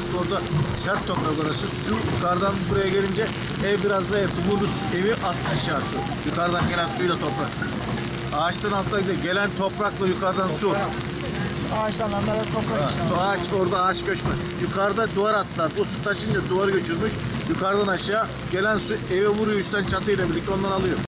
aslında orada sert toprak orası. Su yukarıdan buraya gelince ev biraz da Mulus evi aşağı su. Yukarıdan gelen suyla toprak. Ağaçtan altta gelen toprakla yukarıdan su. Ağaçtan anlara toprak işte. Ağaç orada ağaç göçme. Yukarıda duvar atlar. O su taşınca duvarı göçürmüş. Yukarıdan aşağı gelen su eve vuruyor üstten çatıyla birlikte ondan alıyor.